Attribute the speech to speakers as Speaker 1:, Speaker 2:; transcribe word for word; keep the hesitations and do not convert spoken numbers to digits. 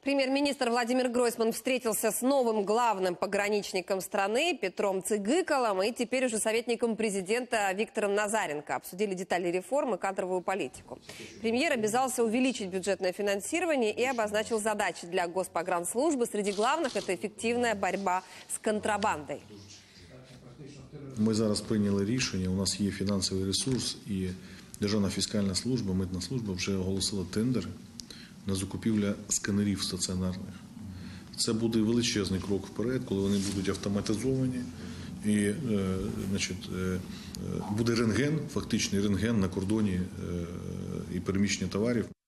Speaker 1: Премьер-министр Владимир Гройсман встретился с новым главным пограничником страны Петром Цыгыкалом и теперь уже советником президента Виктором Назаренко. Обсудили детали реформы и кадровую политику. Премьер обязался увеличить бюджетное финансирование и обозначил задачи для Госпогранслужбы. Среди главных – это эффективная борьба с контрабандой.
Speaker 2: Ми зараз прийняли рішення, у нас є фінансовий ресурс і Державна фіскальна служба, митна служба вже оголосила тендери на закупівлю сканерів стаціонарних. Це буде величезний крок вперед, коли вони будуть автоматизовані і е, значить, е, буде рентген, фактичний рентген на кордоні е, і переміщення товарів.